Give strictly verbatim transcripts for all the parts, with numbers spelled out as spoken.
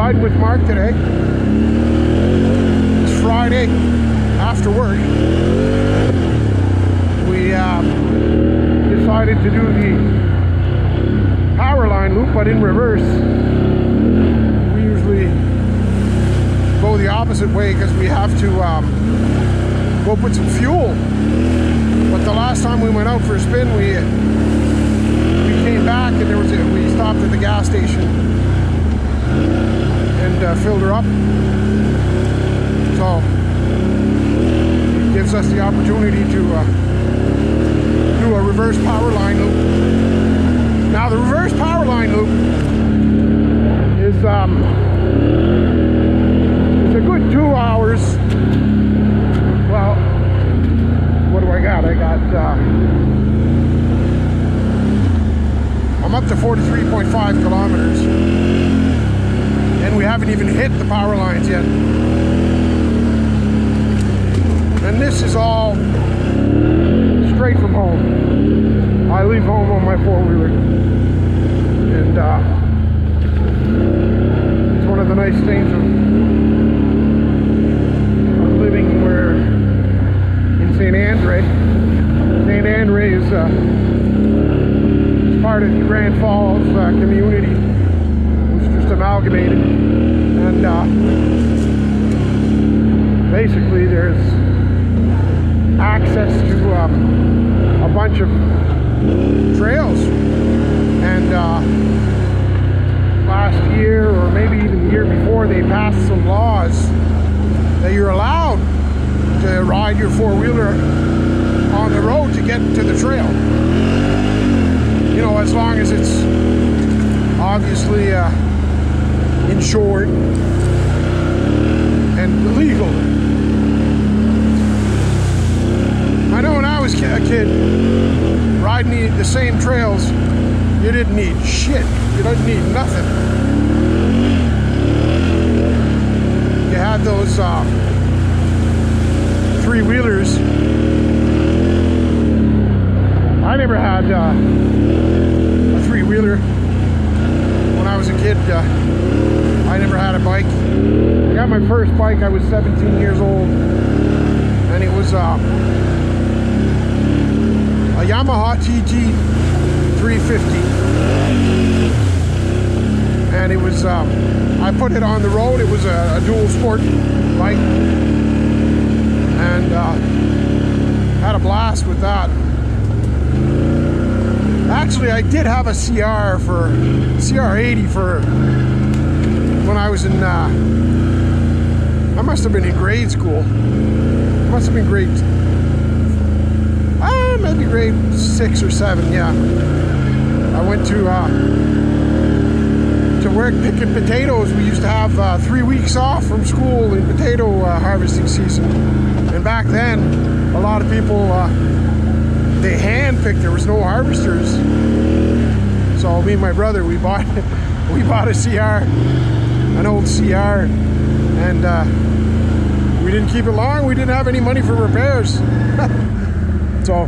riding with Mark today. It's Friday after work. We uh, decided to do the power line loop, but in reverse. We usually go the opposite way because we have to um, go put some fuel. But the last time we went out for a spin, we we came back and there was a, we stopped at the gas station and uh, filled her up. So it gives us the opportunity to uh, do a reverse power line loop. Now the reverse power line loop is um, it's a good two hours. Well, what do I got? I got uh, I'm up to forty-three point five kilometers, and we haven't even hit the power lines yet. And this is all straight from home. I leave home on my four-wheeler, and uh, it's one of the nice things of living where in Saint Andre. Saint Andre is uh, part of the Grand Falls uh, community. It's just amalgamated, and uh, basically there's access to um, a bunch of trails. And uh, last year, or maybe even the year before, they passed some laws that you're allowed to ride your four-wheeler on the road to get to the trail. You know, as long as it's obviously uh, insured and legal. I know when I was a kid, riding the, the same trails, you didn't need shit. You didn't need nothing. You had those uh, three-wheelers. I never had uh, a three-wheeler when I was a kid. Uh, I never had a bike. I got my first bike, I was seventeen years old, and it was uh, a Yamaha T T three fifty. And it was, um, I put it on the road. It was a, a dual sport bike, and uh, had a blast with that. Actually, I did have a C R for C R eighty for when I was in. Uh, I must have been in grade school. Must have been grade. Ah, uh, maybe grade six or seven. Yeah, I went to uh, to work picking potatoes. We used to have uh, three weeks off from school in potato uh, harvesting season, and back then, a lot of people. Uh, They hand-picked. There was no harvesters, so me and my brother we bought we bought a C R, an old C R, and uh, we didn't keep it long. We didn't have any money for repairs, so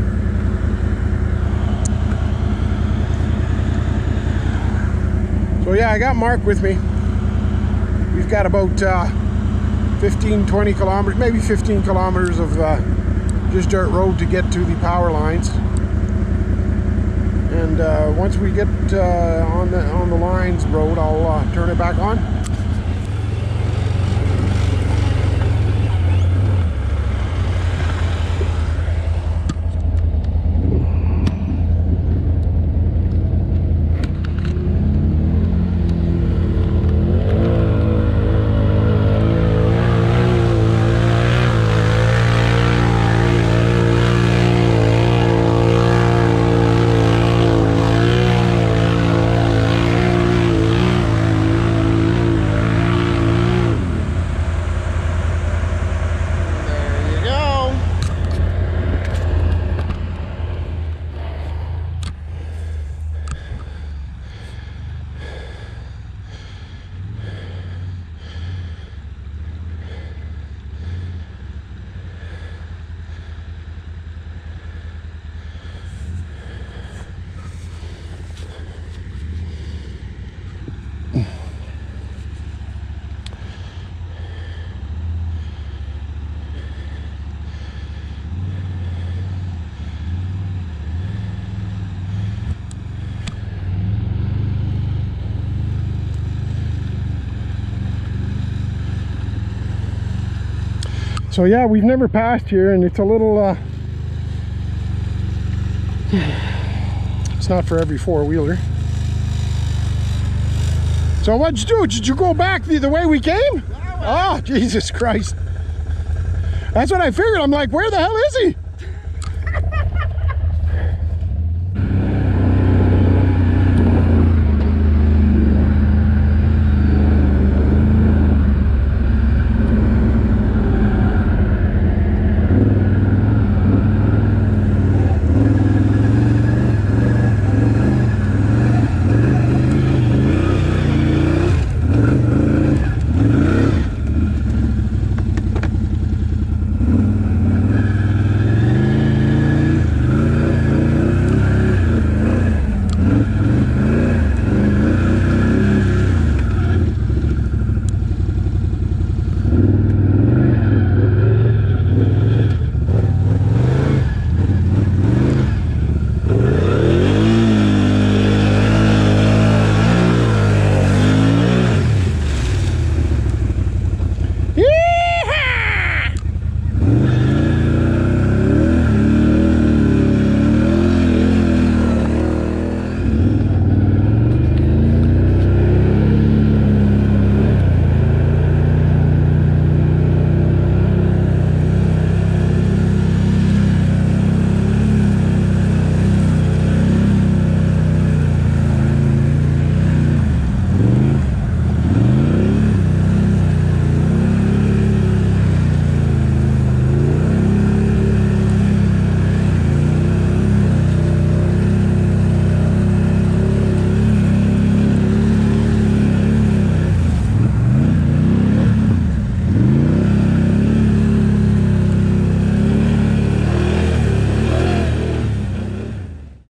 so yeah, I got Mark with me. We've got about uh, fifteen, twenty kilometers, maybe fifteen kilometers of uh, just dirt road to get to the power lines, and uh, once we get uh, on the on the lines road, I'll uh, turn it back on. So yeah, we've never passed here, and it's a little uh, it's not for every four-wheeler. So what'd you do? Did you go back the, the way we came? Oh, Jesus Christ. That's what I figured. I'm like, where the hell is he?